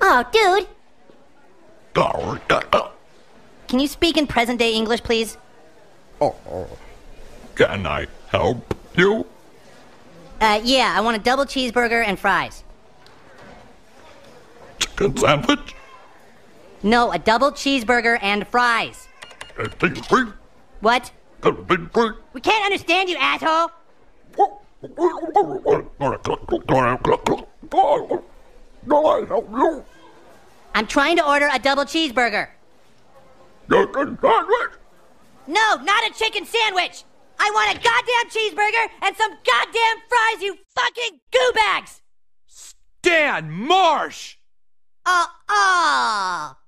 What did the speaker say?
Oh, dude. Oh, Can you speak in present-day English, please? can I help you? Yeah, I want a double cheeseburger and fries. Chicken sandwich? No, a double cheeseburger and fries. Free? What? Free? We can't understand you, asshole! Can I help you? I'm trying to order a double cheeseburger. Chicken sandwich? No, not a chicken sandwich! I want a goddamn cheeseburger and some goddamn fries, you fucking goo bags! Dan, Marsh! Oh.